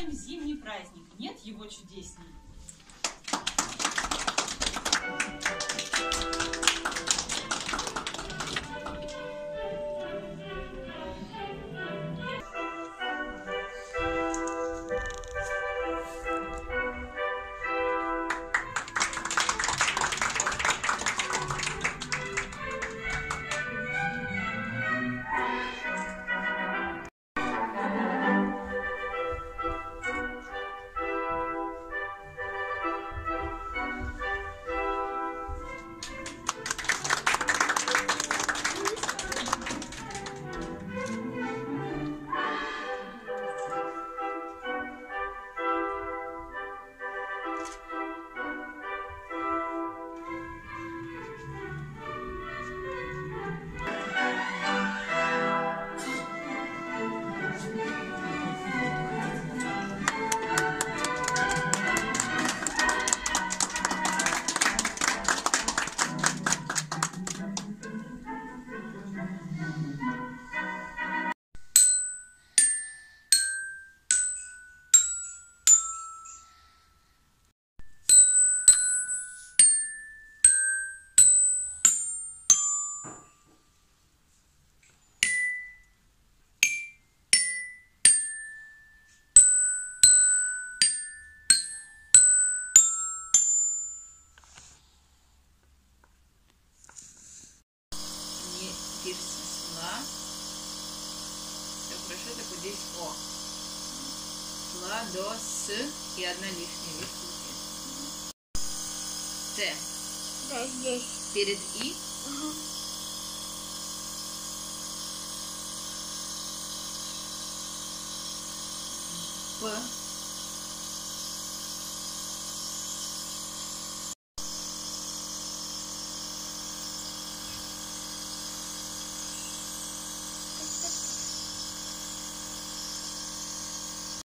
встречаем зимний праздник. Нет его чудесней. Пишется сла. Все хорошо, так вот здесь о. Сла, до, с и одна лишняя. Видите? Т. Да, здесь. Перед и. П.